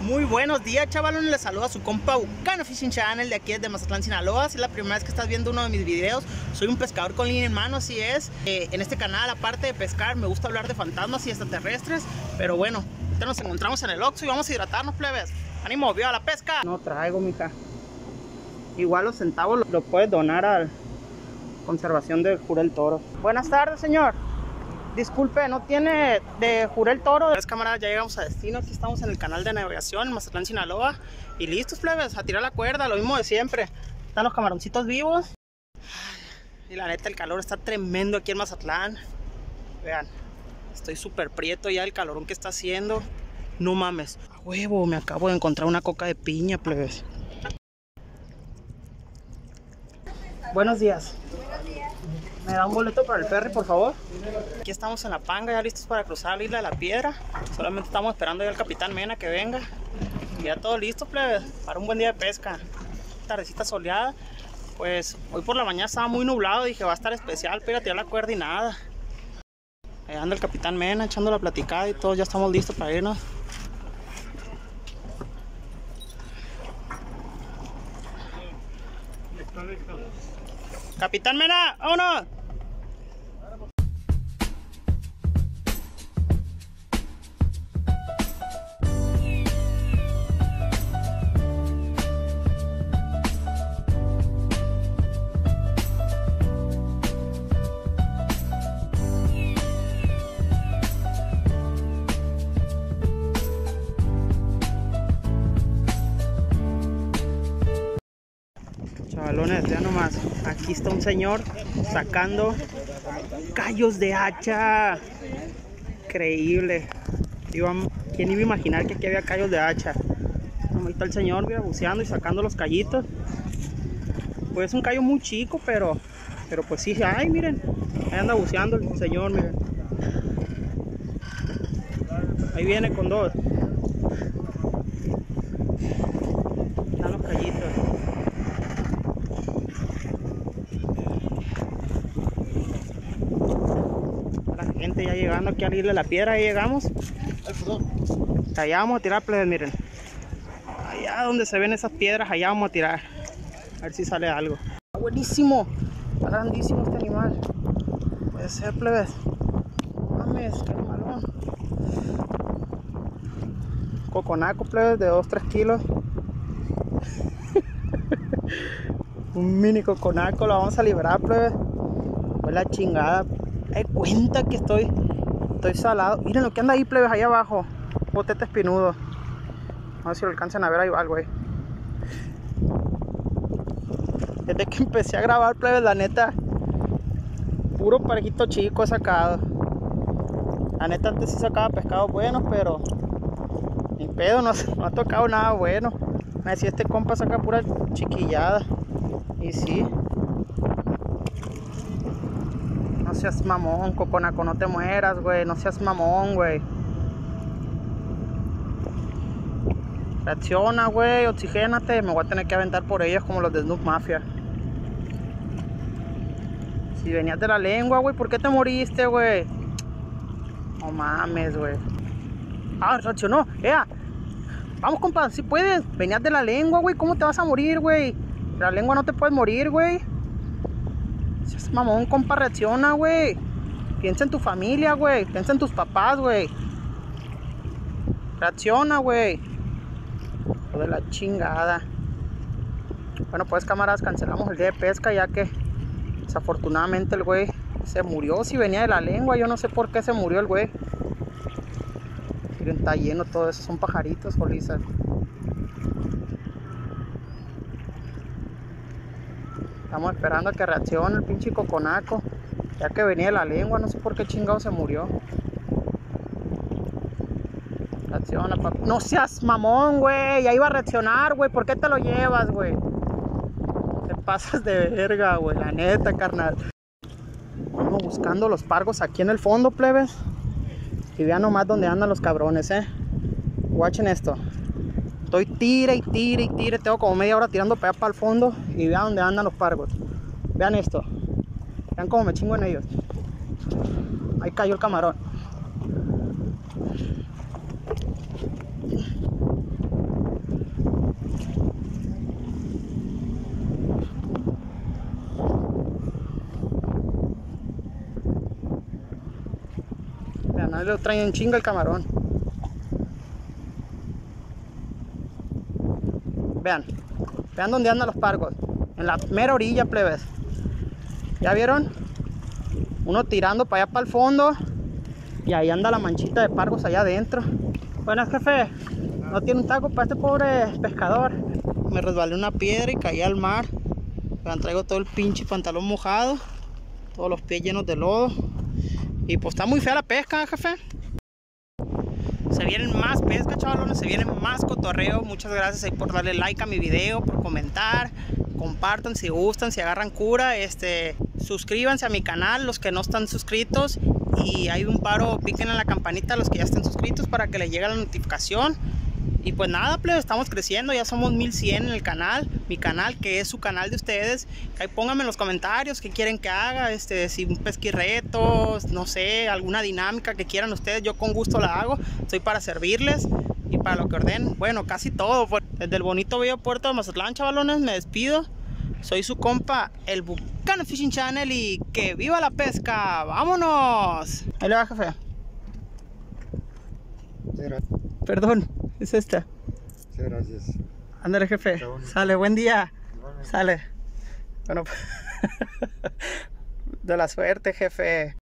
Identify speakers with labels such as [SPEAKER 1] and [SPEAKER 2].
[SPEAKER 1] Muy buenos días, chavalones, les saluda su compa Bucano Fishing Channel de aquí desde Mazatlán, Sinaloa. Si es la primera vez que estás viendo uno de mis videos, soy un pescador con línea en mano, así es. En este canal, aparte de pescar, me gusta hablar de fantasmas y extraterrestres. Pero bueno, ahorita nos encontramos en el Oxxo y vamos a hidratarnos, plebes. ¡Ánimo, viva la pesca! No traigo, mija. Igual los centavos lo puedes donar a Conservación de Jurel Toro. Buenas tardes, señor. Disculpe, ¿no tiene de Jurel Toro? Pues, camaradas, ya llegamos a destino. Aquí estamos en el canal de navegación en Mazatlán, Sinaloa. Y listos, plebes, a tirar la cuerda, lo mismo de siempre. Están los camaroncitos vivos. Y la neta, el calor está tremendo aquí en Mazatlán. Vean, estoy súper prieto ya el calorón que está haciendo. No mames, a huevo, me acabo de encontrar una coca de piña, plebes. Buenos días. ¿Me da un boleto para el ferry, por favor? Aquí estamos en La Panga, ya listos para cruzar la Isla de la Piedra. Solamente estamos esperando ya al capitán Mena que venga. Y ya todo listo, plebes, para un buen día de pesca. Tardecita soleada. Pues hoy por la mañana estaba muy nublado, dije va a estar especial, pero tirar la cuerda y nada. Ahí anda el capitán Mena echando la platicada y todos ya estamos listos para irnos. Capitán Mena, vámonos. Chavalones, vean nomás, aquí está un señor sacando callos de hacha. Increíble. ¿Quién iba a imaginar que aquí había callos de hacha? Ahí está el señor, mira, buceando y sacando los callitos. Pues es un callo muy chico, pero pues sí, ay, miren, ahí anda buceando el señor, miren. Ahí viene con dos. Están los callitos. Gente ya llegando aquí a la Isla de la Piedra, ahí llegamos. Allá vamos a tirar, plebes, miren. Allá donde se ven esas piedras, allá vamos a tirar. A ver si sale algo. Está buenísimo, está grandísimo este animal. Puede ser, plebes. Mames, qué animalón. Coconaco, plebes, de 2-3 kilos. Un mini coconaco, lo vamos a liberar, plebes. Pues la chingada. Hay cuenta que estoy salado. Miren lo que anda ahí, plebes, ahí abajo. Botete espinudo. A ver si lo alcanzan a ver, ahí va el güey. Desde que empecé a grabar, plebes, la neta, puro parejito chico he sacado. La neta, antes sí sacaba pescados buenos, pero ni pedo, no ha tocado nada bueno. Me decía, este compa saca pura chiquillada. Y sí. No seas mamón, coconaco, no te mueras, güey. No seas mamón, güey. Reacciona, güey, oxigénate. Me voy a tener que aventar por ellas como los de Snoop Mafia. Si venías de la lengua, güey, ¿por qué te moriste, güey? No mames, güey. Ah, reaccionó, vamos, compa, si puedes. Venías de la lengua, güey. ¿Cómo te vas a morir, güey? De la lengua no te puedes morir, güey. Es mamón, compa, reacciona, güey. Piensa en tu familia, güey. Piensa en tus papás, güey. Reacciona, güey. Hijo de la chingada. Bueno, pues, camaradas, cancelamos el día de pesca, ya que desafortunadamente el güey se murió. Si venía de la lengua, yo no sé por qué se murió el güey. Miren, está lleno todo eso, son pajaritos, joliza. Estamos esperando a que reaccione el pinche coconaco, ya que venía de la lengua, no sé por qué chingado se murió. Reacciona, papi. No seas mamón, güey, ya iba a reaccionar, güey, ¿por qué te lo llevas, güey? Te pasas de verga, güey, la neta, carnal. Vamos buscando los pargos aquí en el fondo, plebes. Y vean nomás dónde andan los cabrones, Watchen esto. Estoy tire y tire y tire. Tengo como media hora tirando para allá para el fondo. Y vean dónde andan los pargos. Vean esto. Vean cómo me chingo en ellos. Ahí cayó el camarón. Ahí lo traen en chinga el camarón. Vean dónde andan los pargos. En la mera orilla, plebes. ¿Ya vieron? Uno tirando para allá para el fondo. Y ahí anda la manchita de pargos allá adentro. Buenas, jefe. ¿No tiene un taco para este pobre pescador? Me resbalé una piedra y caí al mar. Vean, traigo todo el pinche pantalón mojado. Todos los pies llenos de lodo. Y pues está muy fea la pesca, jefe. Se vienen más pesca, chavalones, se vienen más cotorreo. Muchas gracias ahí por darle like a mi video, por comentar. Compartan si gustan, si agarran cura. Suscríbanse a mi canal, los que no están suscritos. Y hay un paro, piquen en la campanita los que ya estén suscritos para que les llegue la notificación. Y pues nada, plebe, estamos creciendo, ya somos 1100 en el canal, mi canal que es su canal de ustedes. Ahí pónganme en los comentarios qué quieren que haga, si un pesquirreto, no sé, alguna dinámica que quieran ustedes, yo con gusto la hago, estoy para servirles y para lo que ordenen. Bueno, casi todo. Desde el bonito bello puerto de Mazatlán, chavalones, me despido. Soy su compa, el Bucano Fishing Channel, y que viva la pesca. ¡Vámonos! Ahí le va, jefe. Perdón, es esta.
[SPEAKER 2] Muchas gracias.
[SPEAKER 1] Ándale, jefe. Sale, buen día. Sale. Bueno, de la suerte, jefe.